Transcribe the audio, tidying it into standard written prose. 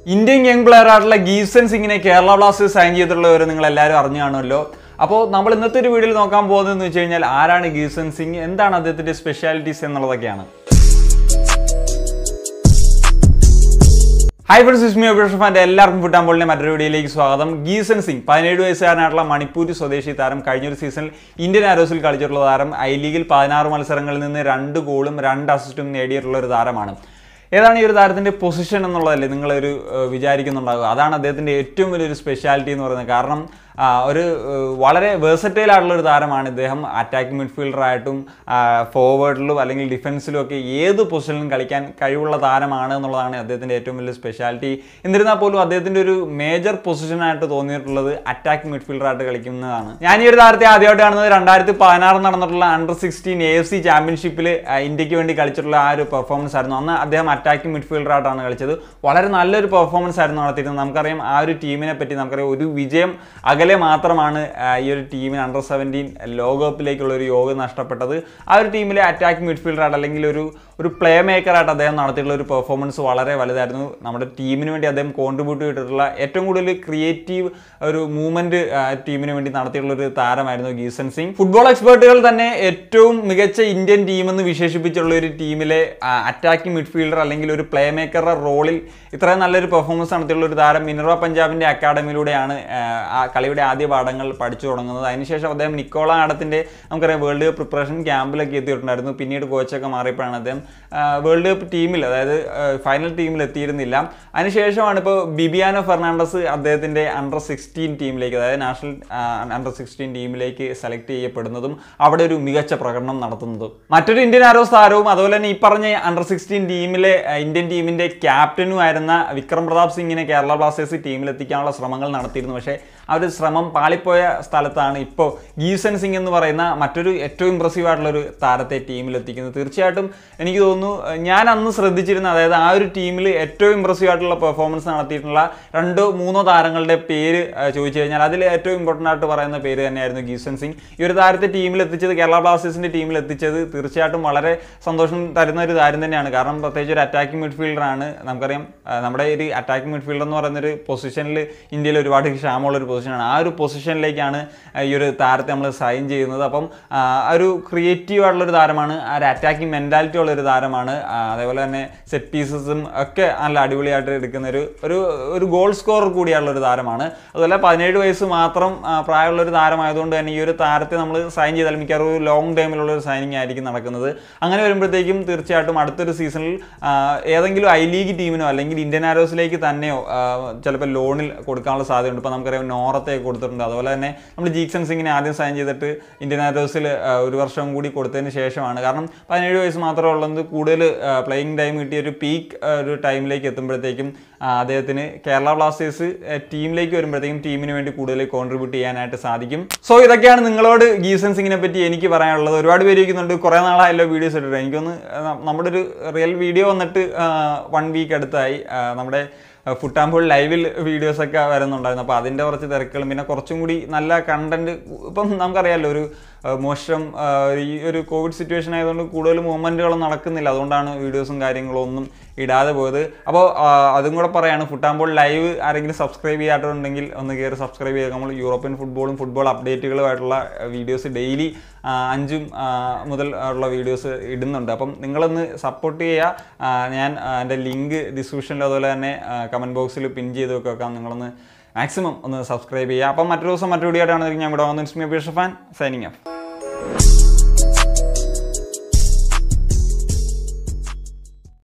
Indian young player ആയിട്ടുള്ള ഗീസൺ സിംഗിനെ Kerala Blasters sign ചെയ്തിട്ടുള്ളവർ നിങ്ങൾ എല്ലാവരും അറിഞ്ഞു കാണുമല്ലോ. അപ്പോൾ നമ്മൾ ഇന്നത്തെ ഒരു വീഡിയോയിൽ നോക്കാൻ പോകുന്നതെന്ന് വെച്ച് കഴിഞ്ഞാൽ ആരാണ് ഗീസൺ സിംഗ്, എന്താണ് അദ്ദേഹത്തിൻ്റെ സ്പെഷ്യാലിറ്റീസ് എന്നുള്ളതൊക്കെയാണ്. ഹായ് ഫ്രണ്ട്സ്, ഇസ്മി അഭിഷേക് എല്ലാവർക്കും ഫുട്ബോളിന്റെ മറ്റൊരു വീഡിയോയിലേക്ക് സ്വാഗതം. ഗീസൺ സിംഗ് 17 വയസ്സുകാരനായിട്ടുള്ള മണിപ്പൂർ സ്വദേശി താരം കഴിഞ്ഞൊരു സീസണിൽ ഇന്ത്യൻ ആരോസിൽ കളിച്ചിട്ടുള്ള താരം. ഐ ലീഗിൽ 16 മത്സരങ്ങളിൽ നിന്ന് 2 ഗോളും 2 അസിസ്റ്റും നേടിയിട്ടുള്ള ഒരു താരമാണ്. ഏതാണ് ഈ ഒരു താരത്തിൻ്റെ പൊസിഷൻ എന്നുള്ളതല്ലേ നിങ്ങളൊരു വിചാരിക്കുന്നുണ്ടാകുക. അതാണ് അദ്ദേഹത്തിൻ്റെ ഏറ്റവും വലിയൊരു സ്പെഷ്യാലിറ്റി എന്ന് പറയുന്നത്. കാരണം ഒരു വളരെ വേഴ്സറ്റൈൽ ആയിട്ടുള്ള ഒരു താരമാണ് ഇദ്ദേഹം. അറ്റാക്കിംഗ് മിഡ്ഫീൽഡറായിട്ടും ഫോർവേഡിലും അല്ലെങ്കിൽ ഡിഫൻസിലും ഒക്കെ ഏത് പൊസിഷനിലും കളിക്കാൻ കഴിവുള്ള താരമാണ് എന്നുള്ളതാണ് അദ്ദേഹത്തിൻ്റെ ഏറ്റവും വലിയ സ്പെഷ്യാലിറ്റി. എന്നിരുന്നാൽ പോലും അദ്ദേഹത്തിൻ്റെ ഒരു മേജർ പൊസിഷനായിട്ട് തോന്നിയിട്ടുള്ളത് അറ്റാക്കിംഗ് മിഡ്ഫീൽഡറായിട്ട് കളിക്കുന്നതാണ്. ഞാൻ ഈ ഒരു താരത്തെ ആദ്യമായിട്ട് കാണുന്നത് 2016 നടന്നിട്ടുള്ള അണ്ടർ-16 AFC ചാമ്പ്യൻഷിപ്പിൽ ഇന്ത്യക്ക് വേണ്ടി കളിച്ചിട്ടുള്ള ആ ഒരു പെർഫോമൻസ് ആയിരുന്നു. അന്ന് അദ്ദേഹം അറ്റാക്കിംഗ് മിഡ്ഫീൽഡറായിട്ടാണ് കളിച്ചത്. വളരെ നല്ലൊരു പെർഫോമൻസ് ആയിരുന്നു നടത്തിയിരുന്നത്. നമുക്കറിയാം ആ ഒരു ടീമിനെ പറ്റി, നമുക്കറിയാം ഒരു വിജയം അകലെ മാത്രമാണ് ഈ ഒരു ടീമിന് അണ്ടർ-17 ലോകകപ്പിലേക്കുള്ള ഒരു യോഗം നഷ്ടപ്പെട്ടത്. ആ ഒരു ടീമിലെ അറ്റാക്കിംഗ് മിഡ്ഫീൽഡറായിട്ട് അല്ലെങ്കിൽ ഒരു പ്ലേ മേക്കറായിട്ട് അദ്ദേഹം നടത്തിയിട്ടുള്ള ഒരു പെർഫോമൻസ് വളരെ വലുതായിരുന്നു. നമ്മുടെ ടീമിന് വേണ്ടി അദ്ദേഹം കോൺട്രിബ്യൂട്ട് ചെയ്തിട്ടുള്ള ഏറ്റവും കൂടുതൽ ക്രിയേറ്റീവ് ഒരു മൂവ്മെന്റ് ടീമിന് വേണ്ടി നടത്തിയിട്ടുള്ള ഒരു താരമായിരുന്നു ഗീസൺ സിംഗ്. ഫുട്ബോൾ എക്സ്പേർട്ടുകൾ തന്നെ ഏറ്റവും മികച്ച ഇന്ത്യൻ ടീമെന്ന് വിശേഷിപ്പിച്ചുള്ള ഒരു ടീമിലെ അറ്റാക്കിംഗ് മിഡ്ഫീൽഡർ അല്ലെങ്കിൽ ഒരു പ്ലേ മേക്കറുടെ റോളിൽ ഇത്രയും നല്ലൊരു പെർഫോമൻസ് നടത്തിയിട്ടുള്ള ഒരു താരം മിനർവ പഞ്ചാബിന്റെ അക്കാഡമിയിലൂടെയാണ് ആ കളിയുടെ ആദ്യ പാഠങ്ങൾ പഠിച്ചു തുടങ്ങുന്നത്. അതിനുശേഷം അദ്ദേഹം നിക്കോള ആടത്തിന്റെ നമുക്കറിയാം വേൾഡ് കപ്പ് പ്രിപ്പറേഷൻ ക്യാമ്പിലൊക്കെ എത്തിയിട്ടുണ്ടായിരുന്നു. പിന്നീട് കോച്ചൊക്കെ മാറിയപ്പോഴാണ് അദ്ദേഹം വേൾഡ് കപ്പ് ടീമിൽ, അതായത് ഫൈനൽ ടീമിൽ എത്തിയിരുന്നില്ല. അതിനുശേഷമാണ് ഇപ്പോൾ ബിബിയാനോ ഫെർണാണ്ടസ് അദ്ദേഹത്തിന്റെ അണ്ടർ-16 ടീമിലേക്ക്, അതായത് നാഷണൽ അണ്ടർ-16 ടീമിലേക്ക് സെലക്ട് ചെയ്യപ്പെടുന്നതും അവിടെ ഒരു മികച്ച പ്രകടനം നടത്തുന്നതും. മറ്റൊരു ഇന്ത്യൻ ആരോസ് താരവും അതുപോലെ തന്നെ ഈ പറഞ്ഞ അണ്ടർ-16 ടീമിലെ ഇന്ത്യൻ ടീമിന്റെ ക്യാപ്റ്റനും ആയിരുന്ന വിക്രം പ്രതാപ് സിംഗിനെ കേരള ബ്ലാസ്റ്റേഴ്സ് ടീമിലെത്തിക്കാനുള്ള ശ്രമങ്ങൾ നടത്തിയിരുന്നു. പക്ഷേ ആ ഒരു ശ്രമം പാളിപ്പോയ സ്ഥലത്താണ് ഇപ്പോൾ ഗീസൺ സിംഗ് എന്ന് പറയുന്ന മറ്റൊരു ഏറ്റവും ഇംപ്രസീവ് ആയിട്ടുള്ളൊരു താരത്തെ ടീമിലെത്തിക്കുന്നത്. തീർച്ചയായിട്ടും എനിക്ക് തോന്നുന്നു ഞാൻ അന്ന് ശ്രദ്ധിച്ചിരുന്ന, അതായത് ആ ഒരു ടീമിൽ ഏറ്റവും ഇംപ്രസീവ് ആയിട്ടുള്ള പെർഫോമൻസ് നടത്തിയിട്ടുള്ള 2-3 താരങ്ങളുടെ പേര് ചോദിച്ചു കഴിഞ്ഞാൽ അതിൽ ഏറ്റവും ഇമ്പോർട്ടൻ്റ് ആയിട്ട് പറയുന്ന പേര് തന്നെയായിരുന്നു ഗീസൺ സിംഗ്. ഈ ഒരു താരത്തെ ടീമിലെത്തിച്ചത്, കേരള ബ്ലാസ്റ്റേഴ്സിൻ്റെ ടീമിലെത്തിച്ചത് തീർച്ചയായിട്ടും വളരെ സന്തോഷം തരുന്ന ഒരു കാര്യം തന്നെയാണ്. കാരണം പ്രത്യേകിച്ച് ഒരു അറ്റാക്കിംഗ് മിഡ്ഫീൽഡറാണ്. നമുക്കറിയാം നമ്മുടെ ഒരു അറ്റാക്കിംഗ് മിഡ്ഫീൽഡർ എന്ന് പറയുന്നൊരു പൊസിഷനിൽ ഇന്ത്യയിൽ ഒരുപാട് ക്ഷാമമുള്ളൊരു പൊസിഷനാണ്. ആ ഒരു പൊസിഷനിലേക്കാണ് ഈ ഒരു താരത്തെ നമ്മൾ സൈൻ ചെയ്യുന്നത്. അപ്പം ഒരു ക്രിയേറ്റീവ് ആയിട്ടുള്ളൊരു താരമാണ്, ആ ഒരു അറ്റാക്കിംഗ് മെൻറ്റാലിറ്റി ഉള്ളൊരു താരമാണ്. അതേപോലെ തന്നെ സെറ്റ് പീസസും ഒക്കെ നല്ല അടിപൊളിയായിട്ട് എടുക്കുന്ന ഒരു ഗോൾ സ്കോറർ കൂടിയുള്ളൊരു താരമാണ്. അതുപോലെ 17 വയസ്സ് മാത്രം പ്രായമുള്ളൊരു താരമായതുകൊണ്ട് തന്നെ ഈ ഒരു താരത്തെ നമ്മൾ സൈൻ ചെയ്താൽ മിക്കവാറും ഒരു ലോങ് ടൈമിലുള്ളൊരു സൈനിങ് ആയിരിക്കും നടക്കുന്നത്. അങ്ങനെ വരുമ്പോഴത്തേക്കും തീർച്ചയായിട്ടും അടുത്തൊരു സീസണിൽ ഏതെങ്കിലും ഐ ലീഗ് ടീമിനോ അല്ലെങ്കിൽ ഇന്ത്യൻ ആരോസിലേക്ക് തന്നെയോ ചിലപ്പോൾ ലോണിൽ കൊടുക്കാനുള്ള സാധ്യതയുണ്ട്. ഇപ്പോൾ നമുക്കറിയാം നോറത്തെയൊക്കെ കൊടുത്തിട്ടുണ്ട്. അതുപോലെ തന്നെ നമ്മൾ ഗീസൺ സിംഗിനെ ആദ്യം സൈൻ ചെയ്തിട്ട് ഇന്ത്യൻ ആരോസിൽ 1 വർഷം കൂടി കൊടുത്തതിന് ശേഷമാണ്. കാരണം 17 വയസ്സ് മാത്രമേ ഉള്ളത്. കൂടുതൽ പ്ലേയിങ് ടൈം കിട്ടിയ ഒരു പീക്ക് ഒരു ടൈമിലേക്ക് എത്തുമ്പോഴത്തേക്കും അദ്ദേഹത്തിന് കേരള ബ്ലാസ്റ്റേഴ്സ് ടീമിലേക്ക് വരുമ്പോഴത്തേക്കും ടീമിന് വേണ്ടി കൂടുതൽ കോൺട്രിബ്യൂട്ട് ചെയ്യാനായിട്ട് സാധിക്കും. സോ ഇതൊക്കെയാണ് നിങ്ങളോട് ഗീസൺ സിംഗിനെ പറ്റി എനിക്ക് പറയാനുള്ളത്. ഒരുപാട് പേര് ഇരിക്കുന്നുണ്ട്, കുറേ നാളായല്ലോ വീഡിയോസ് ഇട്ടിട്ട്. എനിക്കൊന്ന് നമ്മുടെ ഒരു റിയൽ വീഡിയോ വന്നിട്ട് 1 വീക്ക് അടുത്തായി. നമ്മുടെ ഫുട്ബോൾ ലൈവിൽ വീഡിയോസൊക്കെ വരുന്നുണ്ടായിരുന്നു. അപ്പോൾ അതിൻ്റെ കുറച്ച് തിരക്കുകളും പിന്നെ കുറച്ചും കൂടി നല്ല കണ്ടന്റ്. ഇപ്പം നമുക്കറിയാമല്ലോ ഒരു മോശം ഈ ഒരു കോവിഡ് സിറ്റുവേഷൻ ആയതുകൊണ്ട് കൂടുതൽ മൂവ്മെൻറ്റുകളൊന്നും നടക്കുന്നില്ല. അതുകൊണ്ടാണ് വീഡിയോസും കാര്യങ്ങളും ഒന്നും ഇടാതെ പോയത്. അപ്പോൾ അതും കൂടെ പറയാണ്, ഫുട്ബോൾ ലൈവ് ആരെങ്കിലും സബ്സ്ക്രൈബ് ചെയ്യാത്തുണ്ടെങ്കിൽ ഒന്ന് കയറി സബ്സ്ക്രൈബ് ചെയ്യുക. നമ്മൾ യൂറോപ്യൻ ഫുട്ബോളും ഫുട്ബോൾ അപ്ഡേറ്റുകളുമായിട്ടുള്ള വീഡിയോസ് ഡെയിലി 5 മുതൽ ഉള്ള വീഡിയോസ് ഇടുന്നുണ്ട്. അപ്പം നിങ്ങളൊന്ന് സപ്പോർട്ട് ചെയ്യുക. ഞാൻ എൻ്റെ ലിങ്ക് ഡിസ്ക്രിപ്ഷനിൽ അതുപോലെ തന്നെ കമൻറ്റ് ബോക്സിൽ പിൻ ചെയ്ത് വെക്കാം. നിങ്ങളൊന്ന് മാക്സിമം ഒന്ന് സബ്സ്ക്രൈബ് ചെയ്യുക. അപ്പം മറ്റൊരു ദിവസം മറ്റൊരു വീഡിയോ ആയിട്ടാണ് ഞാൻ ഇവിടെ വന്നത്. Is me Abhishek, signing of.